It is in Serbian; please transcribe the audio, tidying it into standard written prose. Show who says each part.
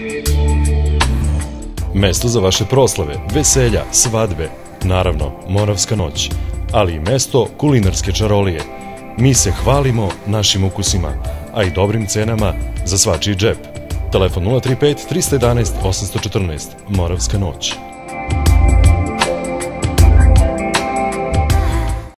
Speaker 1: Mesto za vaše proslave, veselja, svadbe, naravno, Moravska noć, ali i mesto kulinarske čarolije. Mi se hvalimo našim ukusima, a i dobrim cenama za svačiji džep. Telefon 035 311 814, Moravska noć.